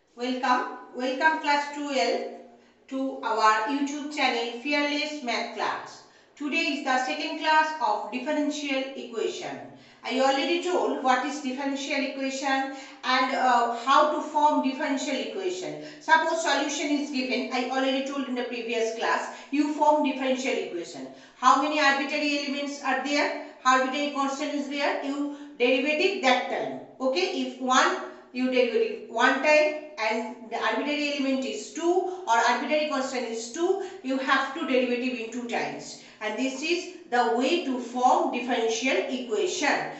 Welcome class 12 to our YouTube channel Fearless Math Class. Today is the second class of differential equation. I already told what is differential equation and how to form differential equation. Suppose solution is given, I already told in the previous class, you form differential equation. How many arbitrary elements are there? Arbitrary constant is there, you derivative that time. Okay, if you derivative one time and the arbitrary element is 2 or arbitrary constant is 2, you have to derivative in 2 times, and this is the way to form differential equation.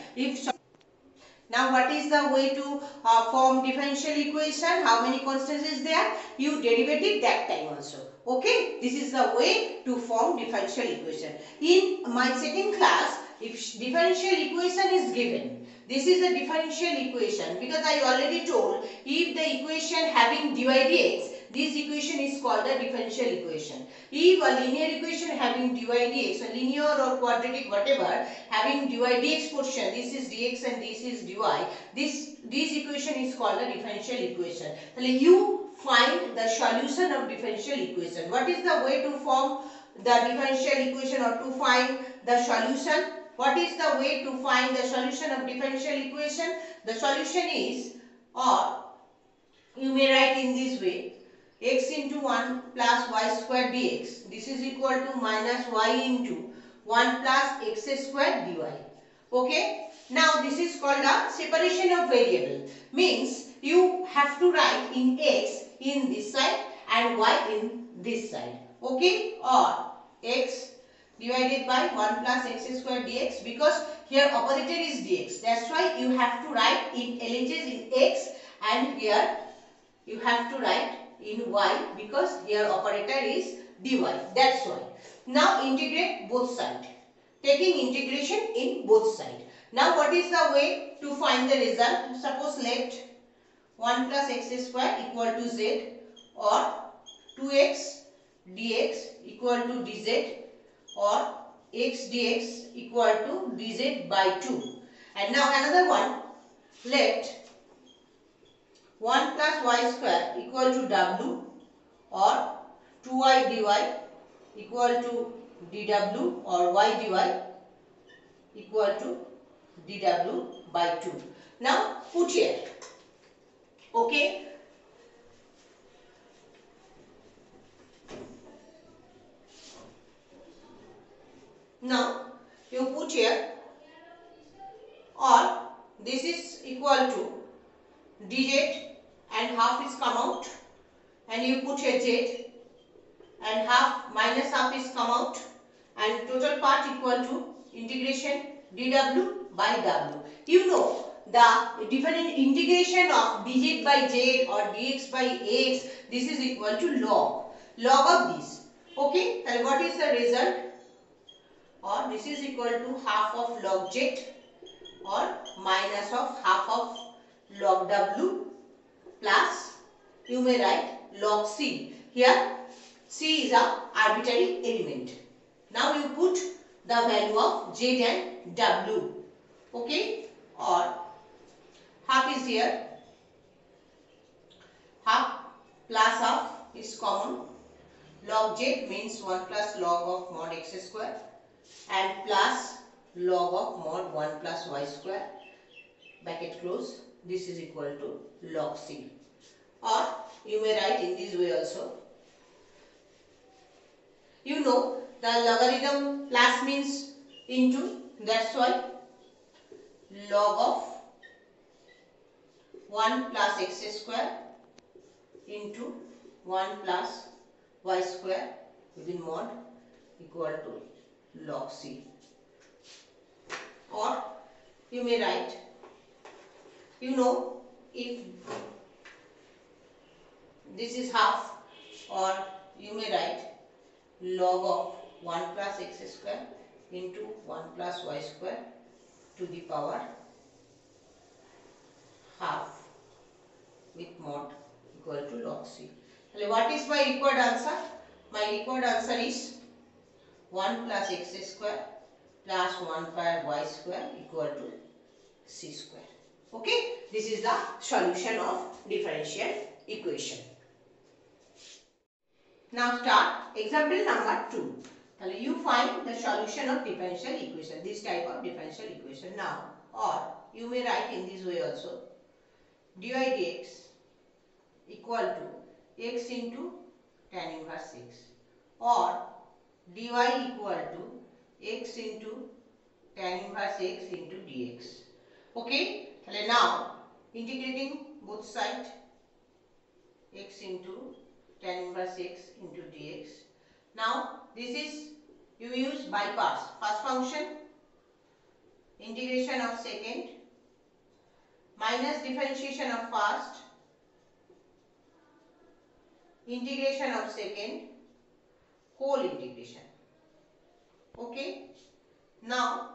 Now what is the way to form differential equation? How many constants is there? You derivative that time also. Okay, this is the way to form differential equation. In my second class, if differential equation is given, this is a differential equation because I already told if the equation having dy dx, this equation is called the differential equation. If a linear equation having dy dx, a linear or quadratic whatever having dy dx portion, this is dx and this is dy, this equation is called the differential equation. So you find the solution of differential equation. What is the way to form the differential equation or to find the solution? What is the way to find the solution of differential equation? The solution is, or you may write in this way, x into 1 plus y square dx. This is equal to minus y into 1 plus x square dy. Okay. Now this is called a separation of variable. Means you have to write in x in this side and y in this side. Okay. Or x divided by 1 plus x square dx, because here operator is dx. That's why you have to write in LHS in x, and here you have to write in y because here operator is dy. That's why. Now integrate both sides. Taking integration in both sides. Now what is the way to find the result? Suppose let 1 plus x square equal to z, or 2x dx equal to dz, or x dx equal to dz by 2. And now another one, let 1 plus y square equal to w, or 2y dy equal to dw, or y dy equal to dw by 2. Now put here. Okay. Now you put here, or this is equal to dz and half is come out, and you put here z and half minus half is come out, and total part equal to integration dw by w. You know the different integration of dz by z or dx by x, this is equal to log of this. Okay, and what is the result? Or this is equal to half of log z, or minus of half of log w, plus you may write log c. Here c is a arbitrary element. Now you put the value of z and w. Okay, or half is here, half plus half is common. Log z means 1 plus log of mod x square, and plus log of mod 1 plus y square, bracket close. This is equal to log c. Or you may write in this way also. You know the logarithm plus means into, that's why log of 1 plus x square into 1 plus y square within mod equal to log c. Or you may write, you know, if this is half, or you may write log of 1 plus x square into 1 plus y square to the power half with mod equal to log c. What is my required answer? My required answer is 1 plus x square plus 1 by y square equal to c square. Okay, this is the solution of differential equation. Now start example number 2. You find the solution of differential equation, this type of differential equation. Now, or you may write in this way also, dy dx equal to x into tan inverse 6, or dy equal to x into tan inverse x into dx. Okay, now integrating both sides, x into tan inverse x into dx. Now this is, you use by parts. First function integration of second minus differentiation of first, integration of second, whole integration. Okay, now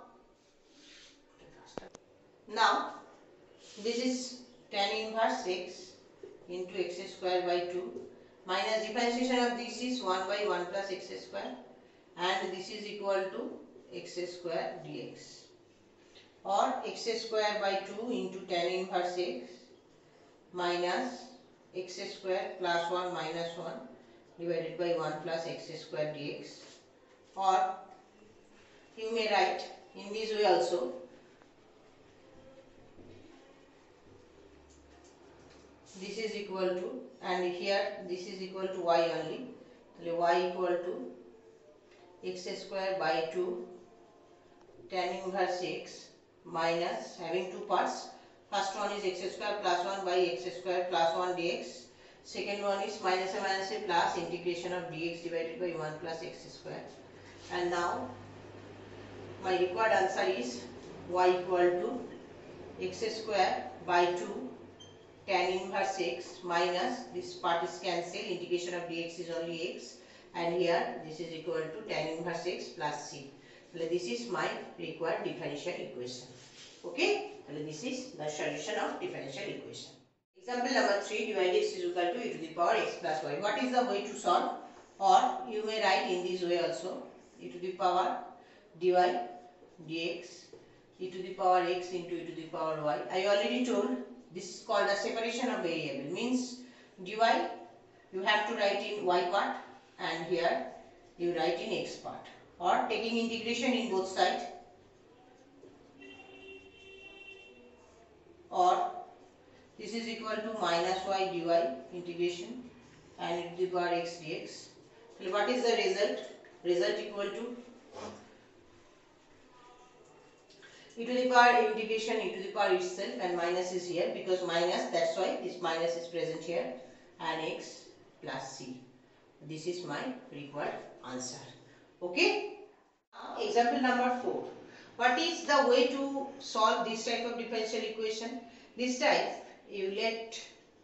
this is tan inverse x into x square by 2 minus differentiation of this is 1 by 1 plus x square, and this is equal to x square dx, or x square by 2 into tan inverse x minus x square plus 1 minus 1 divided by 1 plus x square dx, or you may write in this way also, this is equal to, and here this is equal to y only, y equal to x square by 2 tan inverse x minus, having two parts, first one is x square plus 1 by x square plus 1 dx, second one is minus a plus integration of dx divided by 1 plus x square. And now my required answer is y equal to x square by 2 tan inverse x minus, this part is cancelled, integration of dx is only x, and here this is equal to tan inverse x plus c. This is my required differential equation. Okay, this is the solution of differential equation. Example number 3, dy dx is equal to e to the power x plus y. What is the way to solve? Or you may write in this way also, e to the power dy dx e to the power x into e to the power y. I already told this is called a separation of variable, means dy you have to write in y part and here you write in x part, or taking integration in both sides, or this is equal to minus y dy integration and e to the power x dx. So what is the result? Result equal to e to the power integration e to the power itself, and minus is here because minus, that's why this minus is present here, and x plus c. This is my required answer. Okay. Example number 4. What is the way to solve this type of differential equation? This type, you let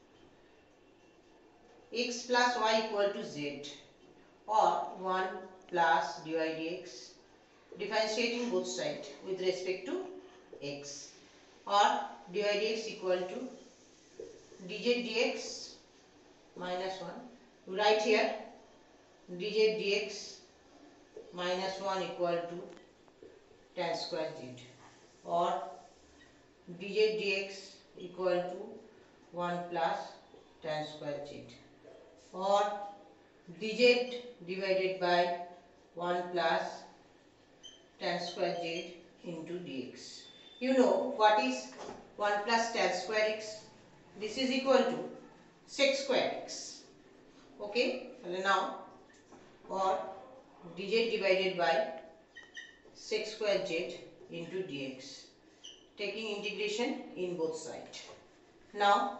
x plus y equal to z, or 1 plus dy dx, differentiating both sides with respect to x, or dy dx equal to dz dx minus 1. You write here dz dx minus 1 equal to tan square z, or dz dx equal to 1 plus tan square z, or dz divided by 1 plus tan square z into dx. You know what is 1 plus tan square x? This is equal to sec square x. Okay, now, or dz divided by sec square z into dx, taking integration in both sides. Now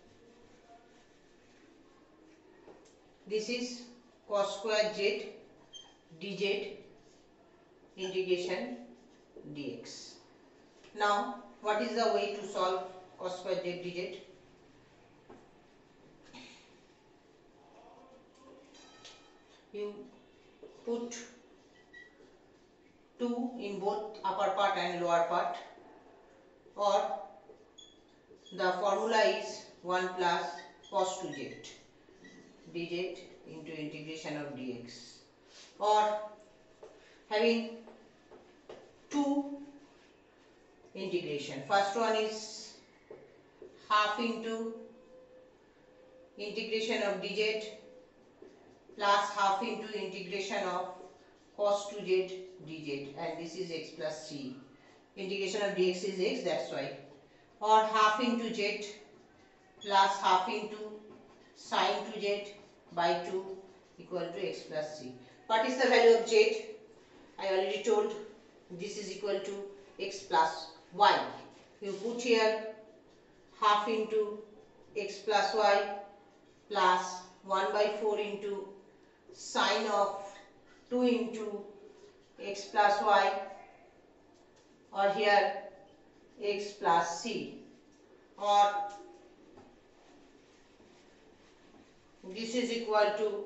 this is cos square z dz integration dx. Now what is the way to solve cos square z dz? You put 2 in both upper part and lower part, or the formula is 1 plus cos 2z dz into integration of dx, or having 2 integration. First one is half into integration of dz plus half into integration of cos 2z dz, and this is x plus c. Integration of dx is x, that's why. Or half into z plus half into sin 2z by 2 equal to x plus c. What is the value of z? I already told, this is equal to x plus y. You put here half into x plus y plus 1 by 4 into sine of 2 into x plus y, or here x plus c, or this is equal to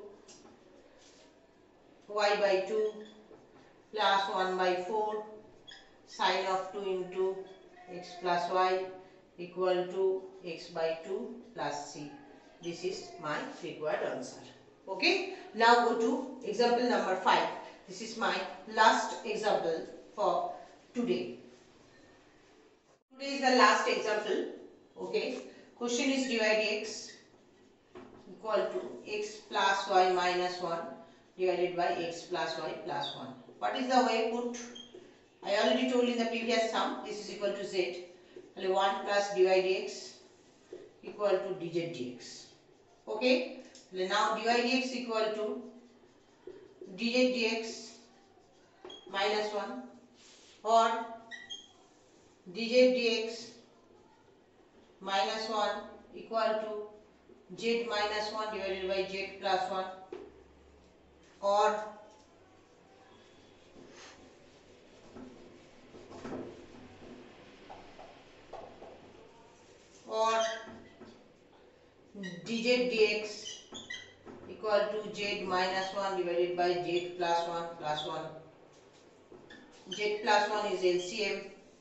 y by 2 plus 1 by 4 sine of 2 into x plus y equal to x by 2 plus c. This is my required answer. Okay. Now go to example number 5. This is my last example for today. Today is the last example. Okay. Question is dy dx equal to x plus y minus 1 divided by x plus y plus 1. What is the way put? I already told in the previous sum, this is equal to z. 1 plus dy dx equal to dz dx. Okay. Now dy dx equal to dz dx minus 1, or dz dx minus 1 equal to z minus 1 divided by z plus 1, or dz dx equal to z minus 1 divided by z plus 1 plus 1. Z plus 1 is LCM.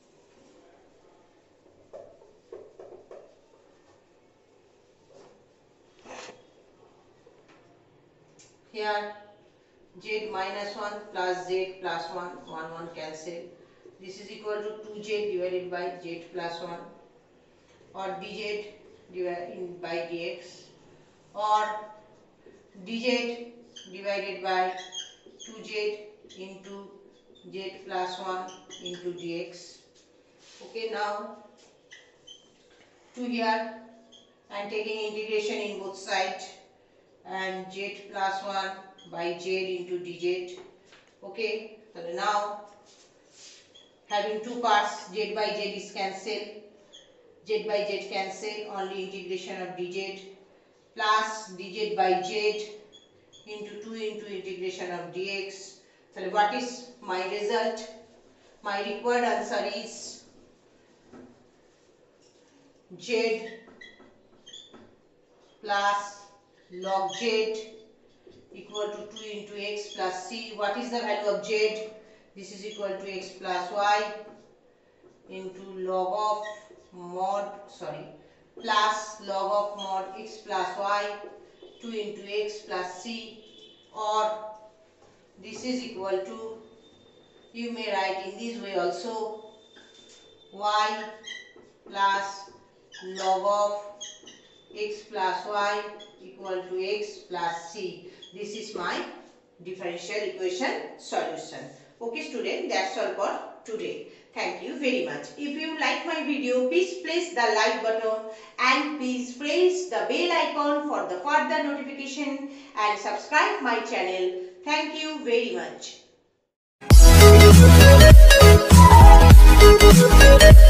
Here z minus 1 plus z plus 1, 1 cancel. This is equal to 2z divided by z plus 1, or dz divided by dx, or dz divided by 2z into z plus 1 into dx. Okay, now to here I am taking integration in both sides, and z plus 1 by z into dz. Okay, so now having two parts, z by z is cancelled, z by z cancel, only integration of dz plus dz by z into 2 into integration of dx. So what is my result? My required answer is z plus log z equal to 2 into x plus c. What is the value of z? This is equal to x plus y into log of mod, plus log of mod x plus y 2 into x plus c, or this is equal to, you may write in this way also, y plus log of x plus y equal to x plus c. This is my differential equation solution. Okay student, that's all for today. Thank you very much. If you like my video, please press the like button and please press the bell icon for the further notification and subscribe my channel. Thank you very much.